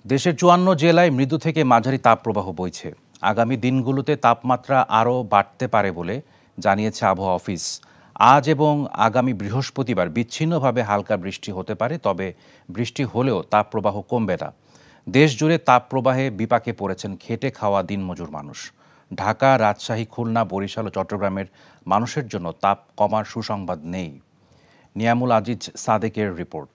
দেশের ৫৪ জেলায় মৃদু থেকে মাঝারি তাপপ্রবাহ বইছে। আগামী দিনগুলোতে তাপমাত্রা আরও বাড়তে পারে বলে জানিয়েছে আবহাওয়া অফিস। আজ এবং আগামী বৃহস্পতিবার বিচ্ছিন্নভাবে হালকা বৃষ্টি হতে পারে, তবে বৃষ্টি হলেও তাপপ্রবাহ কমবে না। দেশ জুড়ে তাপপ্রবাহে বিপাকে পড়েছেন খেটে খাওয়া দিনমজুর মানুষ। ঢাকা, রাজশাহী, খুলনা, বরিশাল ও চট্টগ্রামের মানুষের জন্য তাপ কমার সুসংবাদ নেই। নিয়ামুল আজিজ সাদেকের রিপোর্ট।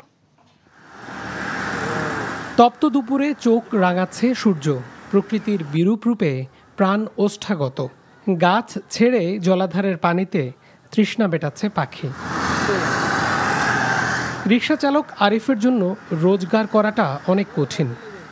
তপ্ত দুপুরে চোখ রাঙাচ্ছে সূর্য, প্রকৃতির বিরূপ রূপে প্রাণ ওষ্ঠাগত। গাছ ছেড়ে জলাধারের পানিতে তৃষ্ণা মেটাচ্ছে পাখি। রিকশা চালক আরিফের জন্য রোজগার করাটা অনেক কঠিন।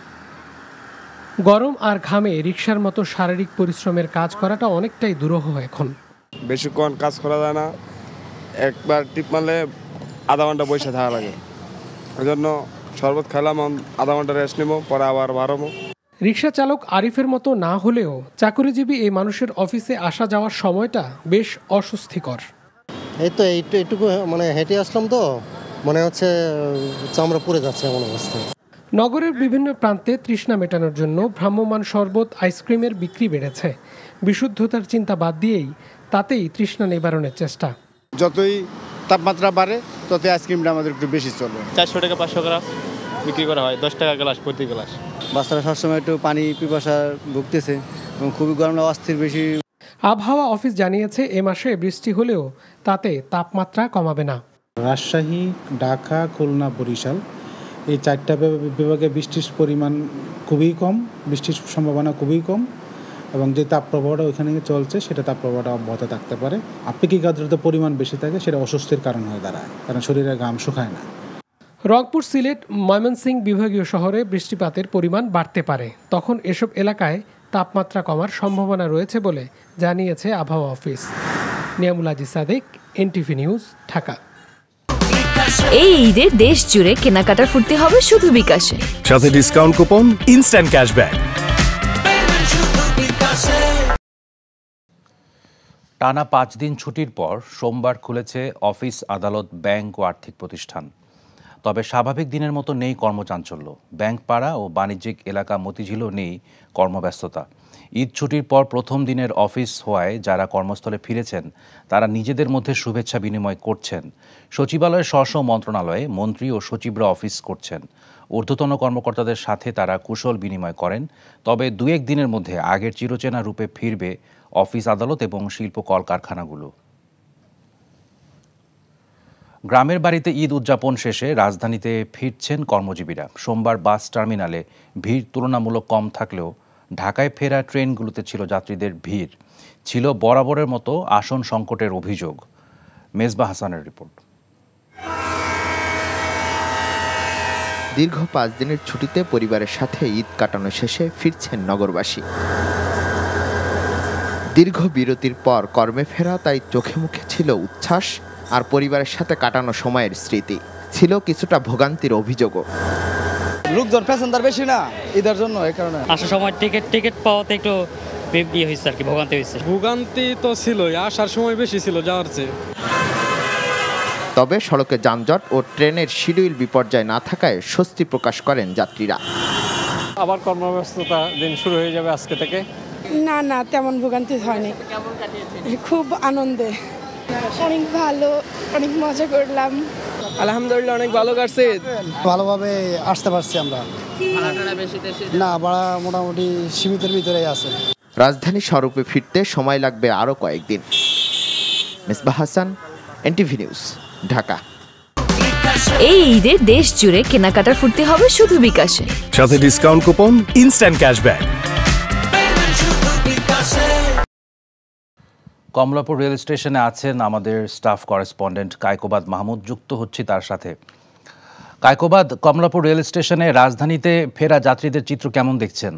গরম আর ঘামে রিকশার মতো শারীরিক পরিশ্রমের কাজ করাটা অনেকটাই দুরূহ এখন। বেশিক্ষণ কাজ করা যায় না, একবার টিপ মারলে আধা ঘন্টা বসে থাকা লাগে। ওই জন্য শরবত খেলাম, আধা ঘন্টা রেস্ট নেবো, পরে আবার বাড়াবো। রিকশা চালক আরিফের মতো না হলেও চাকরিজীবী এই মানুষের অফিসে আসা যাওয়ার সময়টা বেশ অস্বস্তিকর। এই তো এইটুকু হেঁটে আসলাম, তো মনে হচ্ছে চামড়া পুড়ে যাচ্ছে এমন অবস্থা। নগরের বিভিন্ন প্রান্তে তৃষ্ণা মেটানোর জন্য ভ্রাম্যমাণ শরবত, আইসক্রিমের বিক্রি বেড়েছে। বিশুদ্ধতার চিন্তা বাদ দিয়েই তাতেই তৃষ্ণা নিবারণের চেষ্টা। যতই তাপমাত্রা বাড়ে ততই আইসক্রিমটা আমাদের একটু বেশি চলবে। 400 টাকা 500 গ্রাম বিক্রি করা হয়, 10 টাকা গ্লাস প্রতি গ্লাস। বাচ্চারা সবসময় একটু পানি পিপাসা ভুগতেছে এবং খুবই গরম, অস্থির বেশি। আবহাওয়া অফিস জানিয়েছে এ মাসে বৃষ্টি হলেও তাতে তাপমাত্রা কমাবে না। রাজশাহী, ঢাকা, খুলনা, বরিশাল এই 4টা বিভাগে বৃষ্টির পরিমাণ খুবই কম, বৃষ্টির সম্ভাবনা খুবই কম, এবং যে তাপপ্রবাহটা ওইখানে চলছে সেটা তাপপ্রবাহটা অব্যাহত থাকতে পারে। আপেক্ষিক আর্দ্রতার পরিমাণ বেশি থাকে, সেটা অস্বস্তির কারণ হয়ে দাঁড়ায়, কারণ শরীরে ঘাম শুকায় না। রংপুর, সিলেট, ময়মনসিংহ বিভাগীয় শহরে বৃষ্টিপাতের পরিমাণ বাড়তে পারে। তখন এসব এলাকায় তাপমাত্রা কমার সম্ভাবনা রয়েছে বলে জানিয়েছে আবহাওয়া office. Niamul Aziz Sadek, NTV news, Dhaka. এই ঈদে দেশ জুড়ে কেনাকাটার ফুর্তি হবে শুধু বিকাশে, সাথে ডিসকাউন্ট কুপন, ইনস্ট্যান্ট ক্যাশব্যাক। টানা 5 দিন ছুটির পর সোমবার খুলেছে অফিস, আদালত, ব্যাংক ও আর্থিক প্রতিষ্ঠান। তবে স্বাভাবিক দিনের মতো নেই কর্মচাঞ্চল্য। ব্যাংক পাড়া ও বাণিজ্যিক এলাকা মতিঝিলও নেই কর্মব্যস্ততা। ঈদ ছুটির পর প্রথম দিনের অফিস হওয়ায় যারা কর্মস্থলে ফিরেছেন তারা নিজেদের মধ্যে শুভেচ্ছা বিনিময় করছেন। সচিবালয়ের স্ব মন্ত্রণালয়ে মন্ত্রী ও সচিবরা অফিস করছেন। ঊর্ধ্বতন কর্মকর্তাদের সাথে তারা কুশল বিনিময় করেন। তবে 2-1 দিনের মধ্যে আগের চিরচেনা রূপে ফিরবে অফিস, আদালত এবং শিল্প কলকারখানাগুলো। গ্রামের বাড়িতে ঈদ উদযাপন শেষে রাজধানীতে ফিরছেন কর্মজীবীরা। সোমবার বাস টার্মিনালে ভিড় তুলনামূলক কম থাকলেও ঢাকায় ফেরা ট্রেনগুলোতে ছিল যাত্রীদের ভিড়। ছিল বরাবরের মতো আসন সংকটের অভিযোগ। মেজবা হাসানের রিপোর্ট। দীর্ঘ 5 দিনের ছুটিতে পরিবারের সাথে ঈদ কাটানো শেষে ফিরছেন নগরবাসী। দীর্ঘ বিরতির পর কর্মে ফেরা, তাই চোখে মুখে ছিল উচ্ছ্বাস আর পরিবারের সাথে কাটানো সময়ের স্মৃতি। ছিল কিছুটা ভোগান্তির অভিযোগও। লোকজন প্যাসেঞ্জার বেশি না ঈদের জন্য, এই কারণে আসার সময় টিকিট পাওয়াতে একটু হয়েছে আর কি, ভোগান্তি হয়েছে। ভোগান্তি তো ছিলই, আসার সময় বেশি ছিল যাওয়ার চেয়ে। তবে সড়কে যানজট ও ট্রেনের শিডিউল বিপর্যয় না থাকায় স্বস্তি প্রকাশ করেন যাত্রীরা। আবার কর্মব্যস্ততা দিন শুরু হয়ে যাবে আজকে থেকে। না তেমন ভোগান্তি হয়নি। খুব আনন্দে, অনেক ভালো, অনেক মজা করলাম। আলহামদুলিল্লাহ, অনেক ভালো কাটছে। ভালোভাবে আসতে পারছি আমরা। না, ভাড়া মোটামুটি সীমিতের ভিতরেই আছে। রাজধানী স্বরূপে ফিরতে সময় লাগবে আরও কয়েকদিন। Mezba Hasan, NTV news, Dhaka. এই ঈদে দেশ জুড়ে কেনাকাটার ফুর্তি হবে শুধু বিকাশে, সাথে discount coupon, instant cashback. Kamalapur rail স্টেশনে আছেন আমাদের স্টাফ করেসপন্ডেন্ট কায়কোবাদ মাহমুদ, যুক্ত হচ্ছি তার সাথে। কায়কোবাদ, কমলাপুর রেল স্টেশনে রাজধানীতে ফেরা যাত্রীদের চিত্র কেমন দেখছেন?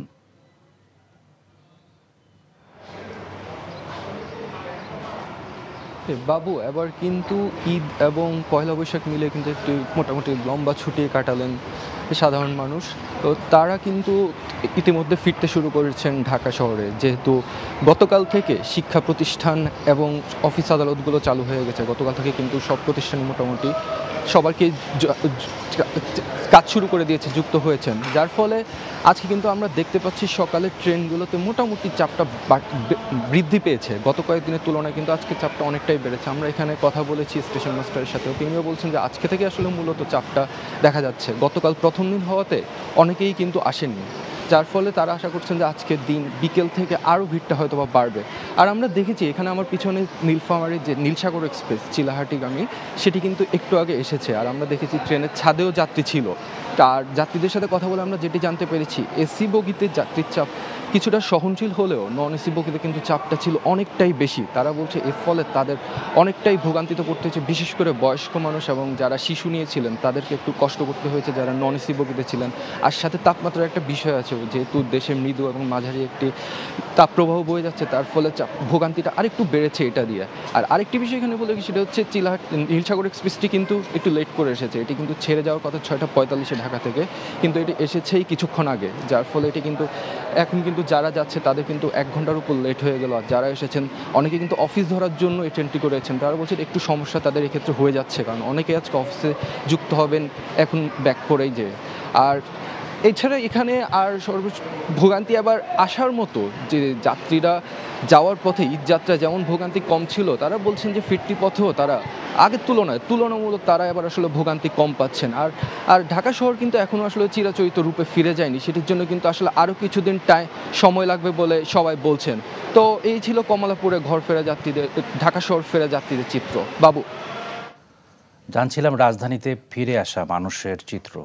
বাবু, এবার কিন্তু ঈদ এবং পয়লা বৈশাখ মিলে কিন্তু একটি মোটামুটি লম্বা ছুটি কাটালেন সাধারণ মানুষ। তো তারা কিন্তু ইতিমধ্যে ফিরতে শুরু করেছেন ঢাকা শহরে, যেহেতু গতকাল থেকে শিক্ষা প্রতিষ্ঠান এবং অফিস আদালতগুলো চালু হয়ে গেছে। গতকাল থেকে কিন্তু সব প্রতিষ্ঠান মোটামুটি সবাইকে কাজ শুরু করে দিয়েছে, যুক্ত হয়েছেন, যার ফলে আজকে কিন্তু আমরা দেখতে পাচ্ছি সকালের ট্রেনগুলোতে মোটামুটি চাপটা বৃদ্ধি পেয়েছে। গত কয়েকদিনের তুলনায় কিন্তু আজকে চাপটা অনেকটাই বেড়েছে। আমরা এখানে কথা বলেছি স্টেশন মাস্টারের সাথেও, তিনিও বলছেন যে আজকে থেকে আসলে মূলত চাপটা দেখা যাচ্ছে। গতকাল প্রথম দিন হওয়াতে অনেকেই কিন্তু আসেননি, যার ফলে তারা আশা করছেন যে আজকের দিন বিকেল থেকে আরও ভিড়টা হয়তো বা বাড়বে। আর আমরা দেখেছি এখানে আমার পিছনে নীলফামারীর যে নীলসাগর এক্সপ্রেস চিলাহাটিগামী, সেটি কিন্তু একটু আগে এসেছে। আর আমরা দেখেছি ট্রেনের ছাদেও যাত্রী ছিল। আর যাত্রীদের সাথে কথা বলে আমরা যেটি জানতে পেরেছি, এসি বগিতে যাত্রীর চাপ কিছুটা সহনশীল হলেও নন এসি বগিতে কিন্তু চাপটা ছিল অনেকটাই বেশি। তারা বলছে এর ফলে তাদের অনেকটাই ভোগান্তিতে পড়তে হয়েছে, বিশেষ করে বয়স্ক মানুষ এবং যারা শিশু নিয়েছিলেন তাদেরকে একটু কষ্ট করতে হয়েছে যারা নন এসি বগিতে ছিলেন। আর সাথে তাপমাত্রার একটা বিষয় আছে, যেহেতু দেশে মৃদু এবং মাঝারি একটি তাপপ্রবাহ বয়ে যাচ্ছে, তার ফলে ভোগান্তিটা আরেকটু বেড়েছে এটা দিয়ে। আর আরেকটি বিষয় এখানে বলে সেটা হচ্ছে নীলসাগর এক্সপ্রেসটি কিন্তু একটু লেট করে এসেছে। এটি কিন্তু ছেড়ে যাওয়ার কথা 6:45 ঢাকা থেকে, কিন্তু এটি এসেছেই কিছুক্ষণ আগে, যার ফলে এটি কিন্তু এখন কিন্তু যারা যাচ্ছে তাদের কিন্তু 1 ঘন্টার উপর লেট হয়ে গেল। আর যারা এসেছেন অনেকে কিন্তু অফিস ধরার জন্য এই ট্রেনটি করেছেন, তারা বলছেন একটু সমস্যা তাদের এক্ষেত্রে হয়ে যাচ্ছে, কারণ অনেকে আজকে অফিসে যুক্ত হবেন এখন ব্যাক করেই যে। আর এছাড়া এখানে আর ভোগান্তি আবার আসার মতো যে যাত্রীরা যাওয়ার পথে ঈদযাত্রা যেমন ভোগান্তি কম ছিল, তারা বলছেন যে ফিরতি পথেও তারা আগের তুলনামূলক তারা এবার আসলে ভোগান্তি কম পাচ্ছেন। আর ঢাকা শহর কিন্তু এখনও আসলে চিরাচরিত রূপে ফিরে যায়নি, সেটির জন্য কিন্তু আসলে আরও কিছুদিন সময় লাগবে বলে সবাই বলছেন। তো এই ছিল কমলাপুরে ঢাকা শহর ফেরা যাত্রীদের চিত্র। বাবু, জানছিলাম রাজধানীতে ফিরে আসা মানুষের চিত্র।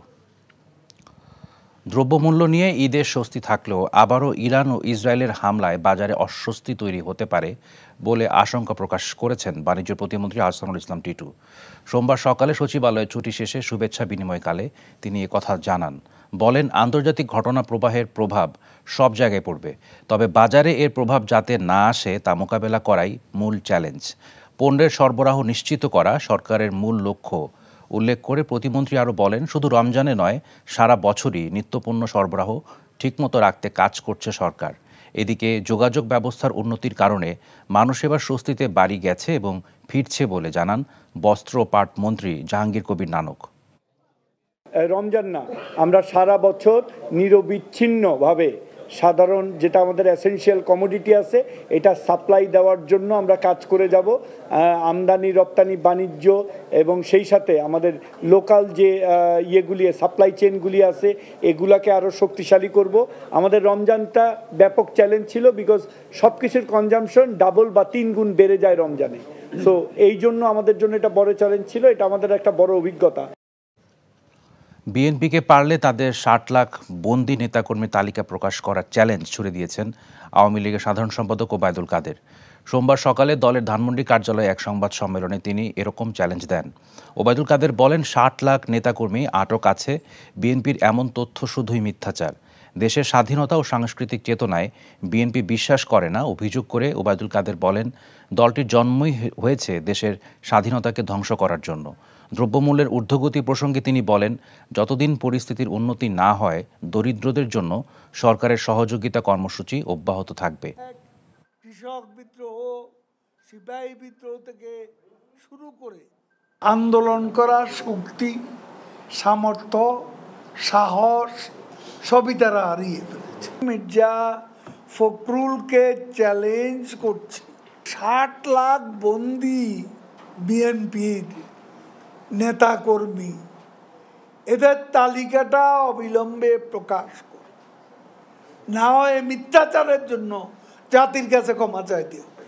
দ্রব্যমূল্য নিয়ে ঈদের স্বস্তি থাকলেও আবারও ইরান ও ইসরায়েলের হামলায় বাজারে অস্বস্তি তৈরি হতে পারে বলে আশঙ্কা প্রকাশ করেছেন বাণিজ্য প্রতিমন্ত্রী আহসানুল ইসলাম টিটু। সোমবার সকালে সচিবালয়ে ছুটি শেষে শুভেচ্ছা বিনিময়কালে তিনি একথা জানান। বলেন, আন্তর্জাতিক ঘটনা প্রবাহের প্রভাব সব জায়গায় পড়বে, তবে বাজারে এর প্রভাব যাতে না আসে তা মোকাবেলা করাই মূল চ্যালেঞ্জ। পণ্যের সরবরাহ নিশ্চিত করা সরকারের মূল লক্ষ্য উল্লেখ করে প্রতিমন্ত্রী আরও বলেন, শুধু রমজানে নয়, সারা বছরই নিত্যপণ্য সরবরাহ ঠিকমতো রাখতে কাজ করছে সরকার। এদিকে যোগাযোগ ব্যবস্থার উন্নতির কারণে মানুষ এবার স্বস্তিতে বাড়ি গেছে এবং ফিরছে বলে জানান বস্ত্র ও পাট মন্ত্রী জাহাঙ্গীর কবির নানক। রমজান না, আমরা সারা বছর নিরবিচ্ছিন্নভাবে সাধারণ যেটা আমাদের এসেনশিয়াল কমোডিটি আছে এটা সাপ্লাই দেওয়ার জন্য আমরা কাজ করে যাব। আমদানি রপ্তানি বাণিজ্য এবং সেই সাথে আমাদের লোকাল যে ইয়েগুলি সাপ্লাই চেনগুলি আছে এগুলাকে আরও শক্তিশালী করব। আমাদের রমজানটা ব্যাপক চ্যালেঞ্জ ছিল, বিকজ সব কিছুর কনজামশন ডাবল বা 3 গুণ বেড়ে যায় রমজানে। সো এই জন্য আমাদের জন্য এটা বড় চ্যালেঞ্জ ছিল, এটা আমাদের একটা বড় অভিজ্ঞতা। বিএনপিকে পারলে তাদের 60 লাখ বন্দী নেতাকর্মীর তালিকা প্রকাশ করার চ্যালেঞ্জ ছুড়ে দিয়েছেন আওয়ামী লীগের সাধারণ সম্পাদক ওবায়দুল কাদের। সোমবার সকালে দলের ধানমন্ডি কার্যালয়ে এক সংবাদ সম্মেলনে তিনি এরকম চ্যালেঞ্জ দেন। ওবায়দুল কাদের বলেন, 60 লাখ নেতাকর্মী আটক আছে, বিএনপির এমন তথ্য শুধুই মিথ্যাচার। দেশের স্বাধীনতা ও সাংস্কৃতিক চেতনায় বিএনপি বিশ্বাস করে না অভিযোগ করে ওবায়দুল কাদের বলেন, দলটির জন্মই হয়েছে দেশের স্বাধীনতাকে ধ্বংস করার জন্য। দ্রব্যমূল্যের ঊর্ধ্বগতি প্রসঙ্গে তিনি বলেন, যতদিন পরিস্থিতির উন্নতি না হয় দরিদ্রদের জন্য সরকারের সহযোগিতা কর্মসূচি অব্যাহত থাকবে। কৃষক বিদ্রোহ, সিপাহী বিদ্রোহ থেকে শুরু করে আন্দোলন করার শক্তি, সামর্থ্য, সাহস সবই তারা হারিয়ে ফেলেছে। মির্জা ফখরুলকে চ্যালেঞ্জ করছে, 60 লাখ বন্দী বিএনপির নেতাকর্মী, এদের তালিকাটা অবিলম্বে প্রকাশ করে, না হয় মিথ্যাচারের জন্য জাতির কাছে ক্ষমা চাইতে হবে।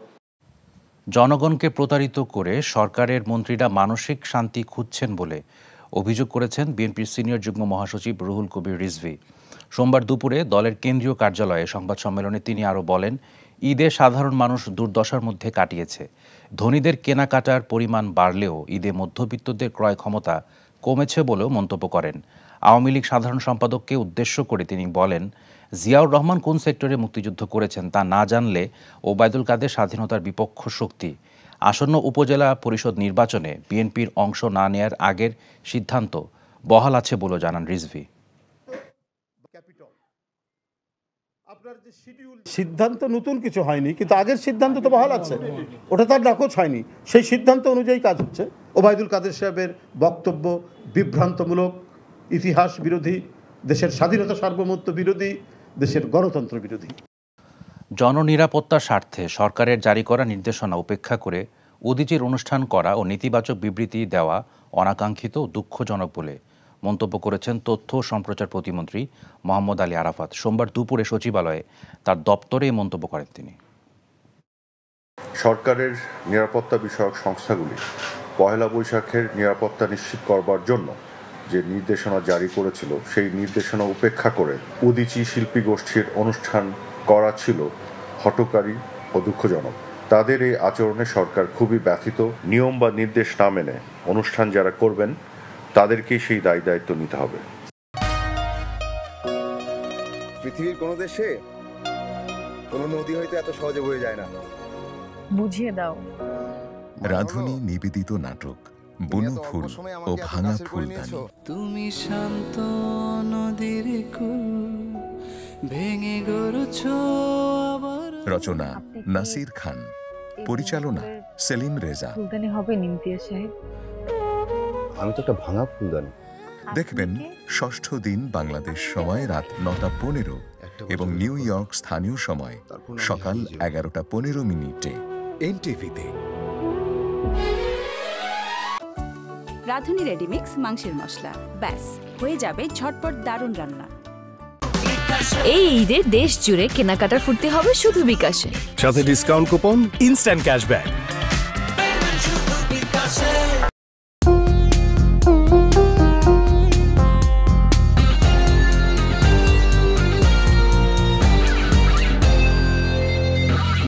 জনগণকে প্রতারিত করে সরকারের মন্ত্রীরা মানসিক শান্তি খুঁজছেন বলে অভিযোগ করেছেন বিএনপির সিনিয়র যুগ্ম মহাসচিব রুহুল কবির রিজভী। সোমবার দুপুরে দলের কেন্দ্রীয় কার্যালয়ে সংবাদ সম্মেলনে তিনি আরও বলেন, ঈদে সাধারণ মানুষ দুর্দশার মধ্যে কাটিয়েছে। ধনীদের কেনাকাটার পরিমাণ বাড়লেও ঈদে মধ্যবিত্তদের ক্রয় ক্ষমতা কমেছে বলেও মন্তব্য করেন। আওয়ামী লীগ সাধারণ সম্পাদককে উদ্দেশ্য করে তিনি বলেন, জিয়াউর রহমান কোন সেক্টরে মুক্তিযুদ্ধ করেছেন তা না জানলে ওবায়দুল কাদের স্বাধীনতার বিপক্ষ শক্তি। আসন্ন উপজেলা পরিষদ নির্বাচনে বিএনপির অংশ না নেয়ার আগের সিদ্ধান্ত বহাল আছে বলে জানান রিজভী। সিদ্ধান্ত নতুন কিছু হয়নি, কিন্তু আগের সিদ্ধান্ত তো বহাল আছে, ওটা তার নাকচ হয়নি। সেই সিদ্ধান্ত অনুযায়ী কাজ হচ্ছে। ওবায়দুল কাদের সাহেবের বক্তব্য বিভ্রান্তমূলক, ইতিহাস বিরোধী, দেশের স্বাধীনতা সার্বভৌমত্ব বিরোধী, দেশের গণতন্ত্র বিরোধী। জননিরাপত্তার স্বার্থে সরকারের জারি করা নির্দেশনা উপেক্ষা করে উদীচীর অনুষ্ঠান করা ও নেতিবাচক বিবৃতি দেওয়া অনাকাঙ্ক্ষিত ও দুঃখজনক বলে মন্তব্য করেছেন তথ্য ও সম্প্রচার প্রতিমন্ত্রী মোহাম্মদ আলী আরাফাত। সোমবার দুপুরে সচিবালয়ে তার দপ্তরে এই মন্তব্য করেন তিনি। সরকারের নিরাপত্তা বিষয়ক সংস্থাগুলি পহেলা বৈশাখের নিরাপত্তা নিশ্চিত করবার জন্য যে নির্দেশনা জারি করেছিল, সেই নির্দেশনা উপেক্ষা করে উদীচী শিল্পী গোষ্ঠীর অনুষ্ঠান করা ছিল হঠকারী ও দুঃখজনক। তাদের এই আচরণে সরকার খুবই ব্যথিত। নিয়ম বা নির্দেশ না মেনে অনুষ্ঠান যারা করবেন তাদেরকেই সেই দায় দায়িত্ব নিতে হবে। পৃথিবীর কোনো দেশে কোনো নদী হয়তো এত সহজে বয়ে যায় না। বুঝিয়ে দাও। রাধুনী নিবেদিত নাটক বুনো ফুল ও ভাঙা ফুলদানি। তুমি শান্ত নদীর কুল ভেঙে গড়ছো আবার। রচনা নাসির খান, পরিচালনা সেলিম রেজা। ফুলদানি হবে নিমতিয়া সাহেব। আমি তো একটা ভাঙা ফুলদানি। দেখবেন ষষ্ঠ দিন বাংলাদেশ সময় রাত 9:15 এবং নিউ ইয়র্ক স্থানীয় সময় সকাল 11:15 NTV-তে। রাধুনী রেডিমিক্স মাংসের মশলা, ব্যাস হয়ে যাবে ঝটপট দারুণ রান্না। এই ঈদে দেশ জুড়ে কেনাকাটার ফুর্তি হবে শুধু বিকাশে। সাথে ডিসকাউন্ট কুপন, ইনস্ট্যান্ট ক্যাশব্যাক।